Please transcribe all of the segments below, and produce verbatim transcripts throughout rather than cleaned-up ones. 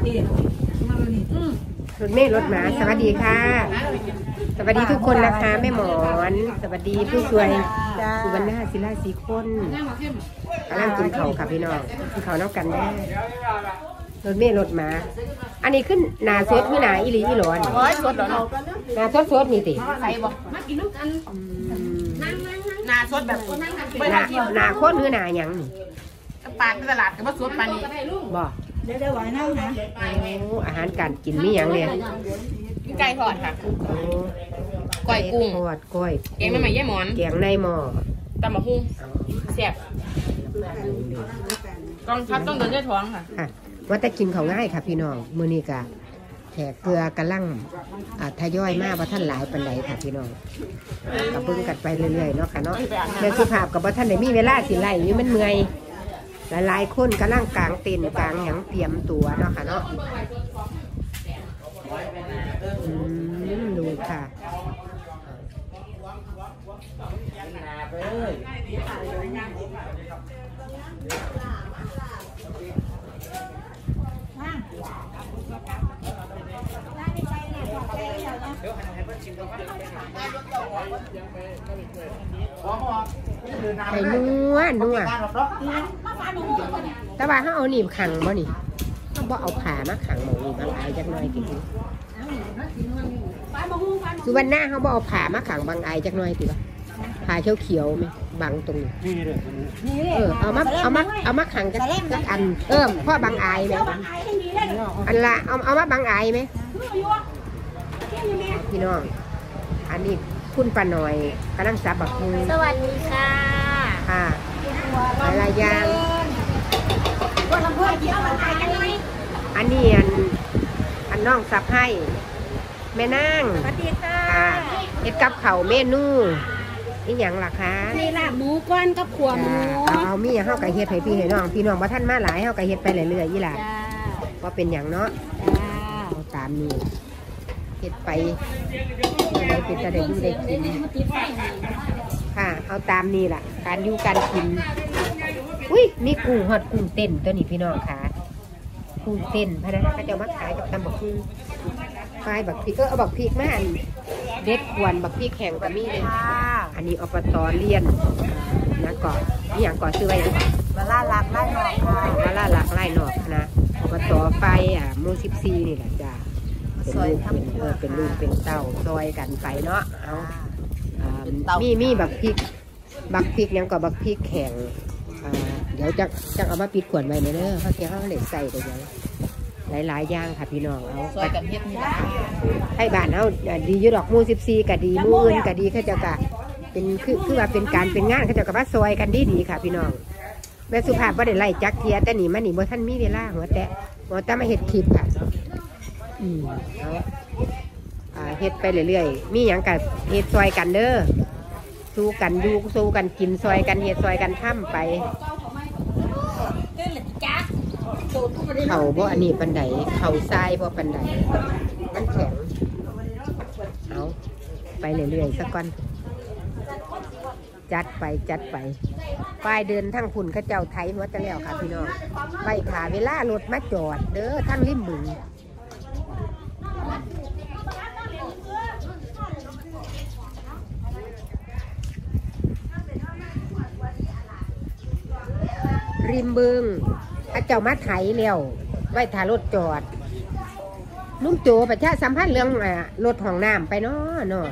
รถเมล์รถหมาสวัสดีค่ะสวัสดีทุกคนนะคะแม่หมอนสวัสดีผู้ช่วยสุวรรณาศิลาศรีคนกำลังกินข้าวค่ะพี่น้องกินข้าวน้ำกันแน่รถเมล์รถหมาอันนี้ขึ้นหนาสดขึ้นหนาอีหลีอีหลอนสดหรอหนาสดสดนี่ติใส่บอกมากินน้ำกันหนาสดแบบหนาหนาข้นคือหนาหยังนี่ปลาที่ตลาดกับว่าสดปลานี่บ่เดี๋ยวเดี๋ยวไหวนั่งนะโอ้อาหารการกินมีหยังเนี่ยไก่ทอดค่ะก้อยกุ้งทอดก้อยแกงน้ำใหม่ย่หมอนแกงในหม้อตำมะฮุ่งแซ่บต้องพัดต้องเดินด้วยท้องค่ะค่ะว่าแต่กินเขาง่ายค่ะพี่น้องมื้อนี้ก็แขกเกลือกระลังทยอยมากว่าท่านหลายปันไหนค่ะพี่น้องกับเบิ่งกันไปเรื่อยๆเนาะค่ะเนาะแม่สุภาพกับว่าท่านได้มีเวลาสิไล่อยู่มันเมื่อยหลายๆคนกำลังกลางเต็นกลางหยังเตรียมตัวเนาะค่ะเนาะดูค่ะไข่นัวนัวแต่ว่าเขาเอาหนีบขังบ่นี่เขาบ่เอาผ่ามาขังหมองนี่บางอายจักหน่อยกินสุวรรณาเขาบ่เอาผ่ามาขังบางอายจักหน่อยติบ่ผ่าเขียวๆไหมบังตรงนี้เออเอามาเอามาเอามาขังกันกันอันเออพ่อบางอายไหมอันละเอาเอามาบางอายไหมพี่น้องอันนี้คุณป้าหน่อยกำลังซับบักฮูสวัสดีค่ะค่ะอะไรยังอันนี้อันอันน้องซับให้แม่นางสวัสดีค่ะเฮ็ดกับเข่าเมนูนี่อย่างล่ะคะนี่ลาบหมูก้อนกับขัวหมูเอามีอย่างเฮากับเฮ็ดให้พี่ให้น้องพี่น้องว่าท่านมาหลายเฮากับเฮ็ดไปเรื่อยๆยี่ล่ะว่าเป็นอย่างเนาะเอาตามนี้เฮ็ดไปได้เป็นจะได้อยู่ได้กินค่ะเอาตามนี้ล่ะการอยู่การกินอุ้ยนี่กุ้งฮอดกุ้งเต้นตัวนี้พี่น้องค่ะกุ้งเต้นพะนะเขาจะมาขายกับตำบักหุ่งไฟบักพริกก็เอาบักพริกมาอันเด็ดกวนบักพริกแข็งกับมีเลยอันนี้อบตเลียนนะก่อนนี่อย่างก่อนซื้อไว้มาล่าหลักไล่หนอกค่ะมาล่าหลักไล่หนอกนะอบตไฟอ่ะมูสิบซีนี่แหละจ้าเป็นลูกเป็นเออเป็นลูกเป็นเต้าซอยกันไปเนาะเอามีมีบักพริกบักพริกยังก่อบักพริกแข็งเดี๋ยวจะจะเอามาปิดขวดไว้เนอะเพราะแกเขาเหล็กใส่ไปยังหลายๆอย่างค่ะพี่น้องเอาซอยกันเฮ็ดนี่แหละให้บ้านเอาดีอยู่ดอกมูสิบซีก็ดีมูอื่นก็ดีเขาจะกะเป็นคือคือว่าเป็นการเป็นงานเขาจะกะว่าซอยกันดีดีค่ะพี่น้องแม่สุภาพว่าได้ไล่จักเทียแต่หนีมาหนีบ่ท่านมีเวลาหัวแต่หัวแต่มาเฮ็ดคลิปค่ะอืมเอาอ่าเฮ็ดไปเรื่อยๆมีอย่างกับเฮ็ดซอยกันเด้อสู้กันดูสู้กันกินซอยกันเฮ็ดซอยกันทำไปเข่าบ่อันนี้ปันไดเข่าทรายบ่ปันไดมันแข็งเอาไปเรื่อยๆสักก่อนจัดไปจัดไปป้ายเดินทั้งพุ่นข้าเจ้าไทยหัวจะแล้วค่ะพี่น้องไปขาเวลารถมาจอดเด้อทั้งริมบึงริมบึงข้าเจ้ามาไถแล้วไว้ถ่ารถจอดนุ่มโจประชาสัมพันธ์เรื่องอ่ารถห้องน้ำไปเนาะเนาะ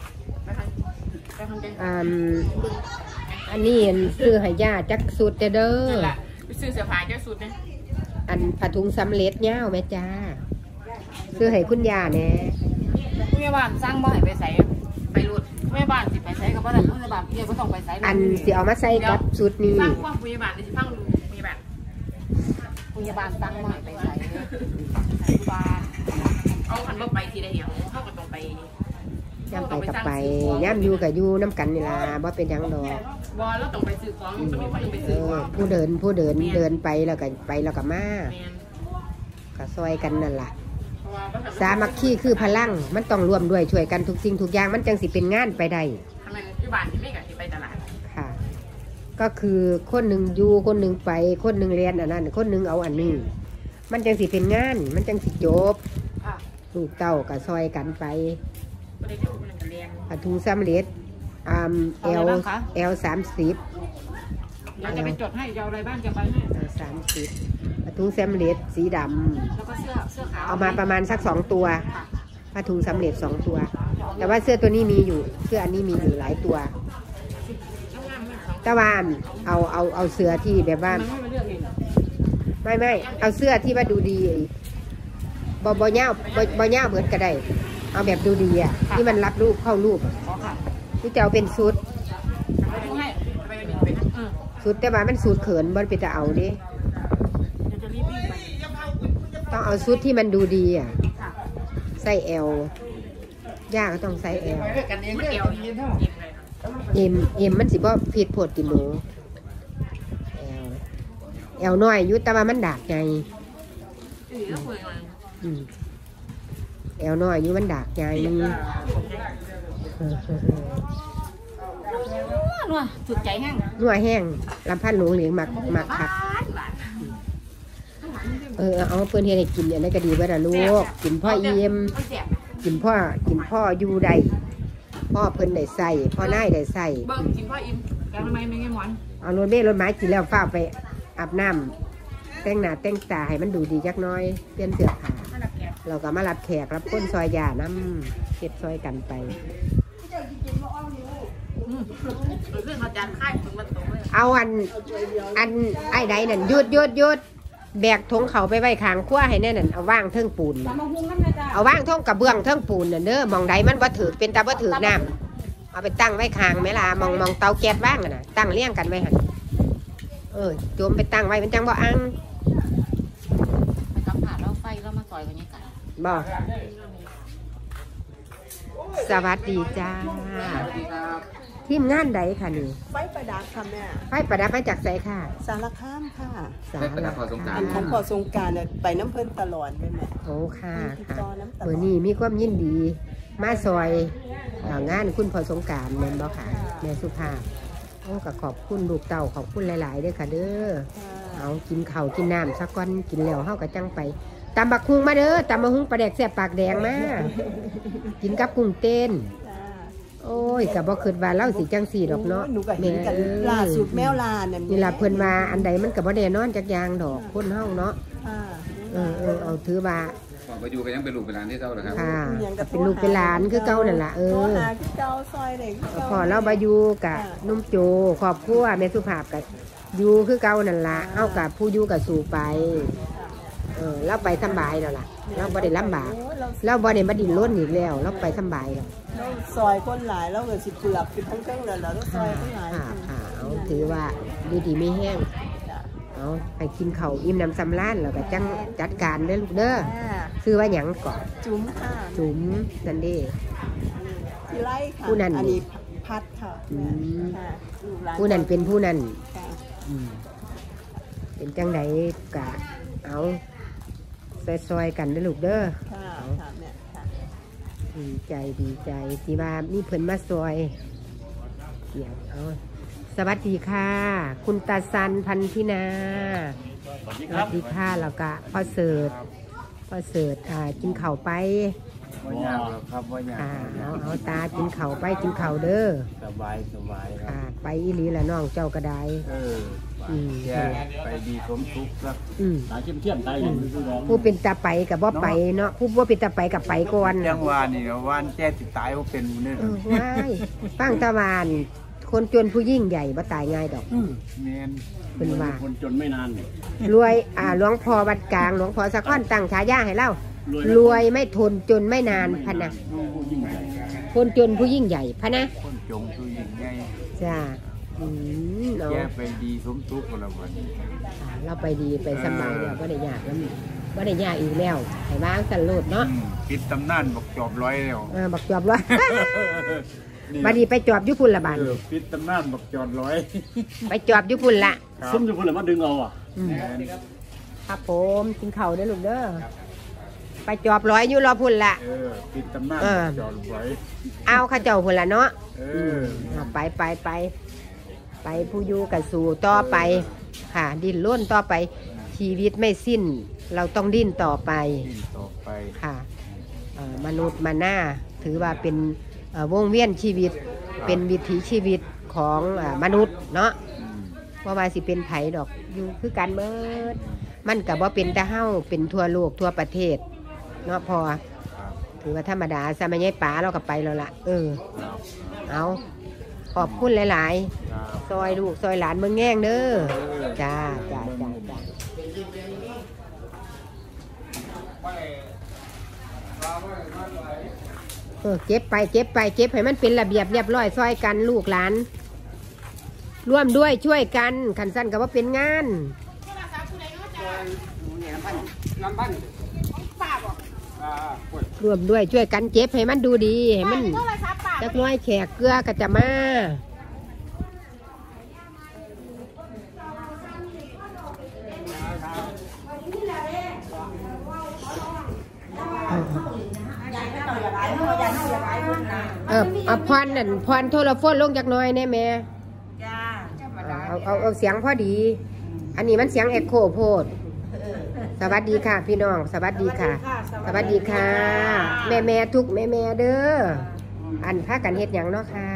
อันนี้ซื้อให้ย่าจักสุดเด้อซื้อเสื้อผ้าจักสุดเนี่ยอันผ้าถุงสำเร็จเงี้ยวแม่จ้าซื้อให้คุณย่าแน่แม่บ้านสร้างบ้านไปใส่ไปรถแม่บ้านสิไปใส่กับบ้านแม่บ้านเดี๋ยวก็ต้องไปใส่อันสิเอามาใส่กับสุดนี้สร้างว่าพยาบาลจะสร้างดูพยาบาลพยาบาลสร้างบ้านไปใส่บ้านเอาคันรถไปทีเดียวเข้าก็ต้องไปย่ำไปกับไปย่ำอยู่กับอยู่น้ำกันนี่ล่ะว่าเป็นยังดอกบอแล้วต้องไปซื้อของต้องไปซื้อผู้เดินผู้เดินเดินไปแล้วก็ไปแล้วก็มาก็ซอยกันนั่นแหละสามัคคีคือพลังมันต้องรวมด้วยช่วยกันทุกสิ่งทุกอย่างมันจังสิเป็นงานไปได้ทำไมที่บ้านที่ไม่กับที่ไปตลาดค่ะก็คือคนหนึ่งอยู่คนหนึ่งไปคนหนึ่งเรียนอันนั้นคนหนึ่งเอาอันนี้มันจังสิเป็นงานมันจังสิจบค่ะลูกเต้าก็ซอยกันไปประเดี๋ยวมันจะเรียนผ้าถุงสำเร็จอ่าเอลเอลสามสิบเดี๋ยวจะไปจดให้จะเอาอะไรบ้างจะไปให้สามสิบผ้าถุงสำเร็จสีดแล้วก็เสื้อเสื้อขาวำเอามาประมาณสักสองตัวค่ะผ้าถุงสำเร็จสองตัว แต่ว่าเสื้อตัวนี้มีอยู่เสื้ออันนี้มีอยู่หลายตัวช่างงามไม่สองแต่ว่าเอาเอาเอาเสื้อที่แบบว่ามันไม่มาเลือกเองเหรอไม่ไม่เอาเสื้อที่ว่าดูดีบอบอเน่าบอบอเน่าเหมือนก็ได้ เอาแบบดูดีอ่ะที่มันรับรูปเข้ารูปอ๋อค่ะที่จะเอาเป็นชุดไปดูให้ไปดูไปนะเออชุดแต่ว่ามันสูตรเขินบนไปจะเอาดิเดี๋ยวจะรีบวิ่งไปต้องเอาชุดที่มันดูดีอ่ะค่ะใส่แอลย่าก็ต้องใส่แอลกันเองไม่เกี่ยวเองเลยค่ะเอ็มเอ็มมันสิบ่ผิดโพดติหนูแอลแอลน้อยอยุแต่ว่ามันดากไงเออแล้วคุยกันอืมแอลน้อยอยุมันดากไงนัวถูกใจแห้งนัวแห้งลำพันหลวงเหลียงหมักหมักคัก เออเอาเพื่อนเฮ็ดให้กินเนี่ยก็ดีว่าล่ะลูกกินพ่อเยี่ยมกินพ่อกินพ่ออยู่ใดพ่อเพิ่นได้ใส่พ่อนายได้ใส่เบิ้งกินพ่ออิ่มแกทำไมไม่ไงหมอนเอารถเมล์รถไม้กินแล้วฟ้าไปอาบน้ำแต่งหน้าแต่งตาให้มันดูดีจักหน้อยเปลี่ยนเสื้อผ้ามาดับแกเราก็มารับแขกรับคนซอยยาน้ำเฮ็ดซอยกันไปอืมเออเรื่องอาจารย์ค่ายถึงวันโตเลยเอาอันอันไอ้ใดนั่นหยุดหยุดหยุดแบกทงเขาไปไว้ข้างขั้วให้แน่นั่นเอาว่างเทิงปูนมาหุ้งกันนะจ๊ะเอาว่างท่องกระเบื้องเทิงปูนน่ะเด้อมองใดมันบ่ถือเป็นตาบ่ถือน้ำเอาไปตั้งไว้ข้างไหมล่ะมองมองเตาแก๊สว่างน่ะตั้งเลี้ยงกันไว้หั่นเออโจมไปตั้งไว้มันจังบ่อังไปกำผ่านแล้วไฟแล้วมาซอยกันยังไงบ่สวัสดีจ้าทีมงานใดค่ะนี่ไฟประดับค่ะแม่ไฟประดับมาจากไสค่ะสารคามค่ะสาไฟประดับพอสงกรานต์อันของพอสงกรารเนี่ยไปน้ำเพิ่นตลอดเลยแม่โอ้ค่ะค่ะต่อน้ำตลอดเมื่อนี้มีความยินดี มาซอยเอ่องานคุณพอสงกรานต์แม่นบ่ค่ะแม่สุภาพโอ้ก็ขอบคุณลูกเต่าขอบคุณหลายๆเด้อค่ะเด้อค่ะเอากินข้าวกินน้ำสักก้อนกินแล้วเฮาก็จังไปตำบักฮุงมาเด้อตำบักฮุงปลาแดกแซ่บปากแดงมากินกับกุ้งเต้นจ้าโอ้ยก็บ่คิดว่าเล่าสิจังสี่ดอกเนาะหนูก็เห็นกันแม่เอ้ยล่าสุดแมวลาเนี่ยนี่ล่ะเพิ่นว่าอันใดมันก็บ่แน่นอนจักอย่างดอกคนเฮาเนาะค่ะเออเออเอาถือว่าก่อนไปอยู่ก็ยังเป็นลูกเป็นหลานที่เจ้าเหรอครับค่ะเป็นลูกเป็นหลานคือเก่านั่นล่ะเอโทรอหาคือเก่าซอยเด็กคือเก่าพอเราบาอยู่กับนุ่มโจครอบครัวแม่สุภาพกับอยู่คือเก่านั่นละเอากับผู้อยู่กับสู่ไป เออเราไปสบายแล้วล่ะ เราบ่ได้ลำบากโอ้เราเราบ่ได้มาดิ้นรนอีกแล้ว เราไปสบายแล้วเราซอยคนหลายแล้วเกิดสิเปลือกเป็นทั้งเครื่องเลยแล้วเราซอยคนหลายค่ะค่ะเอาถือว่าดีดีไม่แห้งจ้ะเอาไปกินข้าวอิ่มน้ำสำราญแล้วก็จังจัดการเด้อลูกเด้ออ่าซื้อว่าหยังก่อนจุ๋มค่ะจุ๋มนันเด้ที่ไร่ค่ะผู้นั้นอันนี้พัดค่ะอืมค่ะลูกหลาผู้นั้นเป็นผู้นั้นค่ะอืมเป็นจังไดกะเอาซอยๆกันเด้อลูกเด้อค่ะค่ะแม่ค่ะดีใจดีใจที่ว่ามีเพิ่นมาซอยเกียรติเอาสวัสดีค่ะ คุณตาซันพันธินาสวัสดีค่ะแล้วก็พ่อเสิร์ตพ่อเสิร์ตอ่ากินข้าวไปว่ายากหรอกครับว่ายากอ่าเอาเอาตากินข้าวไปกินข้าวเด้อสบายสบายครัอ่าบไปอีหลีละน้องเจ้าก็ได้เอออืมแกไปดีสมทุกข์ครับอืมตาเชื่อมเชื่อมตายอย่างนี้ร้องผู้เป็นตาไปกับบ่ไปเนาะผู้บ่เป็นตาไปกับไปก่อนจังหวะนี่นะวันแจ้ติดตายเขาเป็นเนี่ยเออว้ายฟังตะวัน คนจนผู้ยิ่งใหญ่บ่ตายง่ายดอกเมนเป็นว่าคนจนไม่นานรวยอ่าหลวงพ่อวัดกลางหลวงพ่อสะค้อนตั้งฉายาให้เล่ารวยไม่ทนจนไม่นานพะนะยิ่งใหญ่คนจนผู้ยิ่งใหญ่พะนะคนจงตัวยิ่งใหญ่จ้าอืมเนาะแกไปดีสมทุกข์คนละวันอ่าเราไปดีไปสบายแล้วบ่ได้ยากแล้วบ่ได้ยากอีกแล้วให้วางสันโลดเนาะอืมปิดตำนานบอกจอบร้อยแล้วเออบักจอบร้อย บัดนี้ไปจอบอยู่พุ่นละบาดเออปิดตำนานบอกจอบร้อยไปจอบอยู่พุ่นละซุ่มจะพูดอะไรมาดึงเอาอ่ะอืมครับผมกินข้าวเด้อลูกเด้อไปจอบร้อยอยู่รอพุ่นละเออปิดตำนานเออจอบร้อยเอาข้าเจ้าพุ่นละเนาะเออเอาไปไปไปไปผู้อยู่กับสู่ต่อไป ค่ะ ดิ้นร่นต่อไป ชีวิตไม่สิ้นเราต้องดิ้นต่อไปดิ้นต่อไปค่ะเอ่อมนุษย์มาหน้าถือว่าเป็นเอ่อวงเวียนชีวิตเป็นวิถีชีวิตของเอ่อมนุษย์เนาะอืมว่าว่าสิเป็นไผดอกอยู่คือการเบิดมันกับว่าเป็นตะเฮ้าเป็นทั่วโลกทั่วประเทศเนาะพอครับถือว่าธรรมดาสมัยยป๋าเราก็ไปแล้วล่ะเออครับเอาขอบคุณหลายครับๆ ซอยลูกซอยหลานเมืองแง่งเด้อจ้าจ้าจ้าจ้าเออเก็บไปเก็บไปเก็บให้มันเป็นระเบียบเรียบร้อยซอยกันลูกหลาน ร่วมด้วยช่วยกันขันสั้นกับว่าเป็นงานร่วมด้วยช่วยกันเก็บให้มันดูดีให้มันจักน้อยแขกเกลือก็จะมาเออเอาพรนั่นพรโทรโฟนลงจากหน้อยแน่แม่เอาเอาเอาเสียงพอดี อันนี้มันเสียงเอ็กโคโพดสวัสดีค่ะพี่น้องสวัสดีค่ะ สวัสดีค่ะ แม่แม่ทุกแม่แม่เด้ออันพากันเฮ็ดหยังเนาะค่ะ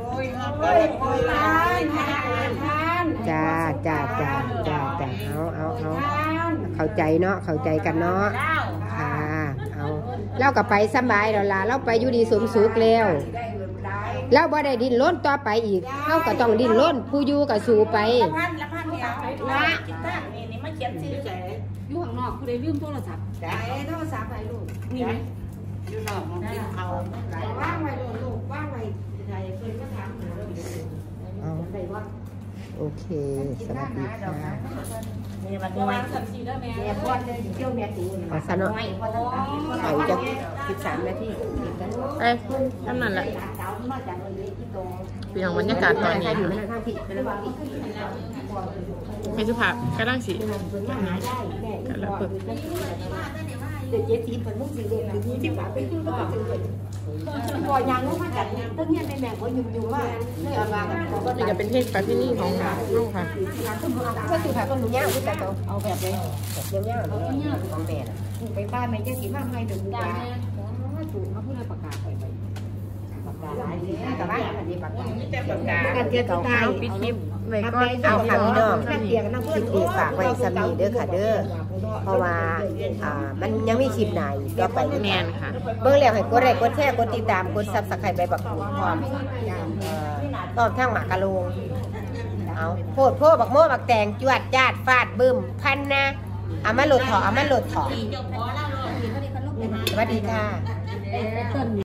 จ้าจ้าจ้าจ้าจ้าเอาเอาเอาเข้าใจเนาะเข้าใจกันเนาะค่ะเอาเล่ากับไปสบายแล้วล่ะเราไปอยู่ดีสมสุขแล้วเราบ่ได้ดิ้นล้นต่อไปอีกเราก็ต้องดิ้นล้นผู้อยู่ก็สู่ไปพันละพันเดียวละนี่นี่มาเขียนชื่อใจอยู่ข้างนอกคุณได้ลืมโทรศัพท์ใจโทรศัพท์ไปลูกนี่ไหมอยู่นอกมันกินเขาว่างไว้ลูกว่างไว้ใจเพิ่นก็ถามหาเราเอาโอเค สวัสดีค่ะเนี่ยมันวางสับสีได้ไหมเนี่ยพอดเลยเที่ยวเมียตูนขอสนุกเอาจะสิบสามนาทีเอ้ยนั่นนั่นแหละพี่น้องบรรยากาศตอนนี้ไม่สุภาพกำลังสิกำลังฝึกนี่จะเป็นเทศประเพณีของเราค่ะก็คือผ่าต้นหนูย่างแต่ตัวเอาแบบเลยแบบย่างๆของแม่ไปบ้านแม่ย่าสีมากให้ถึงจ้าถูกเขาพูดเลยประกาศไปประกาศหลายที่แต่ว่าอันนี้ประกาศการเทียบสุดท้ายปิดคลิปไว้เอาก่อนเอาค่ะพี่น้องคลิปดีฝากไว้สมีเด้อค่ะเด้อเพราะว่าอ่ามันยังมีคลิปไหนก็ไปแมนค่ะเบิ่งแล้วให้กดไลค์กดแชร์กดติดตามกดซับสไครต์ใบบักหูพร้อมตอบทางหมากกะโลงเอาโพดโพดบักโม่บักแตงจวดจาดฟาดบึ้มพันนะเอามาโหลดถอเอามาโหลดถอสวัสดีค่ะ